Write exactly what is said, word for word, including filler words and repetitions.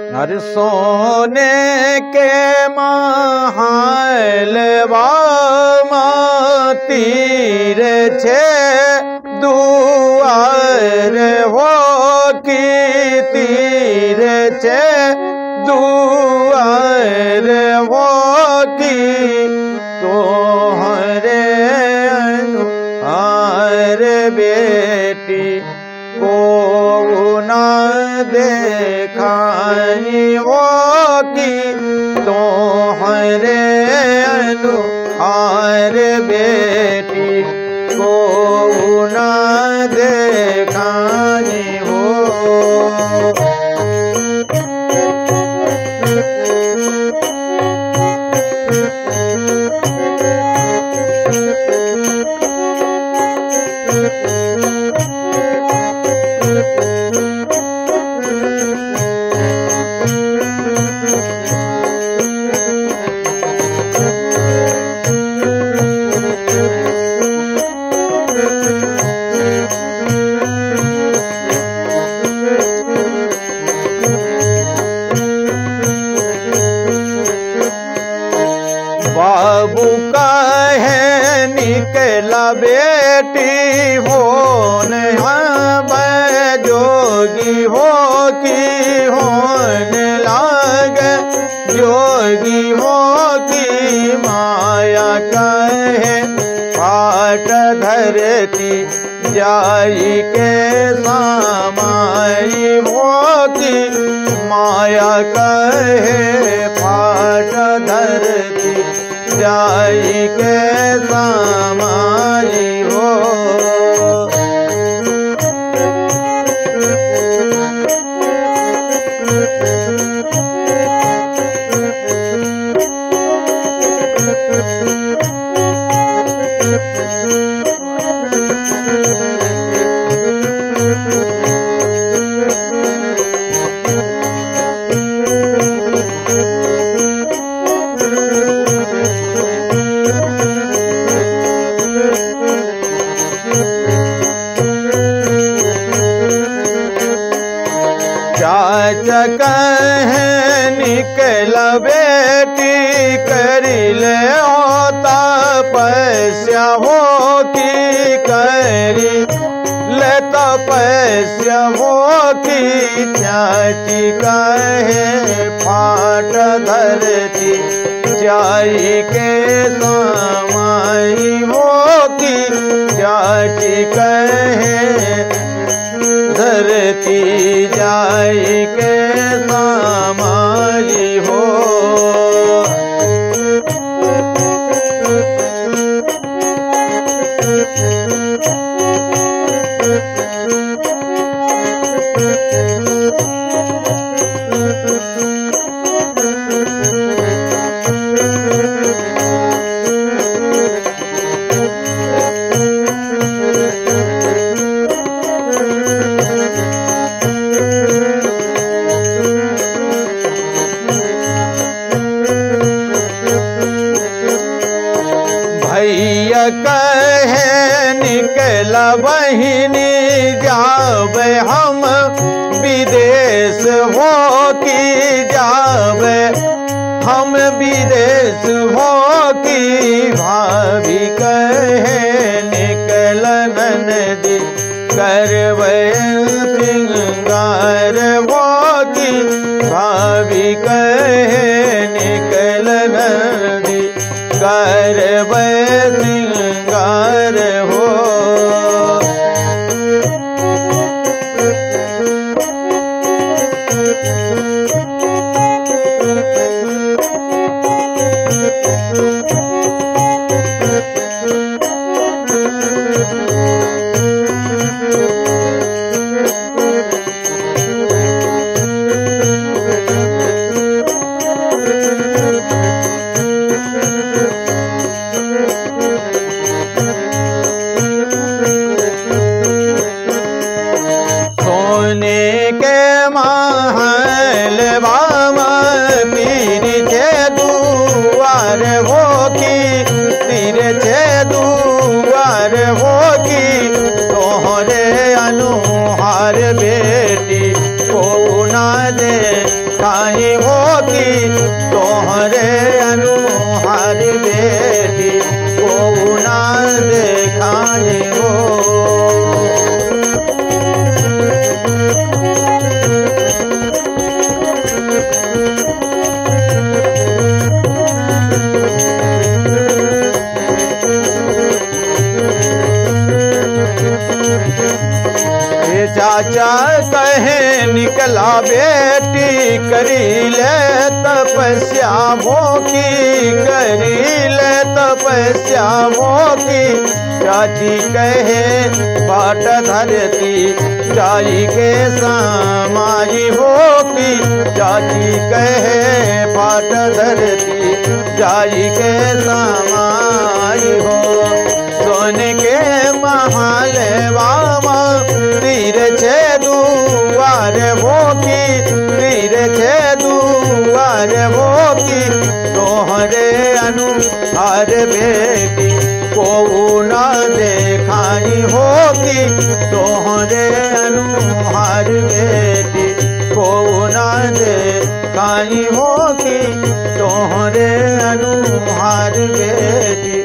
हर सोने के महल तीर छे दुआर हो की तीर छे दुआर हो की तोहरे अनुहार बेटी को ना देखाई हो की तोहरे अनुहार बेटी को ना देखाई हो। बाबू कहे निकला बेटी हो न जोगी हो की होन लागे जोगी हो की माया कहे पाट धरती जाई के सामाई हो की माया कहे पाट धरती जाई के सामाई हो। चाचा कहे निकला बेटी करी ले तपस्या हो की करी ले तपस्या हो की चाची कहे फाट धरती जाई के समाई हो की चाची कहे धरती जाई के सामाई हो। भैया कहे निकला बहिनी जावे हम विदेश हो की जावे हम विदेश हो की भाभी कहे निकल ननदी करवे सिंगार हो की भाभी कहे निकल ननदी करवे सिंगार हो। सोने के महल तीर छे दुआर हो की तीर छे दुआर हो की तोहरे अनुहार बेटी को ना दे देखाई हो कि तोहरे अनुहार बेटी को ना देखाई हो। चाचा कहे निकला बेटी करी ले तपस्या भोकी, करी ले तपस्या भोकी। चाची कहे बाट धरती जाई के समाई होकी, चाची कहे बाट धरती जाई के समाई हो। सोने के महल बाबा तीर छे दुआर भोकी, तीर छे दुआर भोकी। तोहरे अनुहार बेटी को ना देखाई होगी, तोहरे अनुहार बेटी को ना देखाई होगी, तोहरे अनुहार बेटी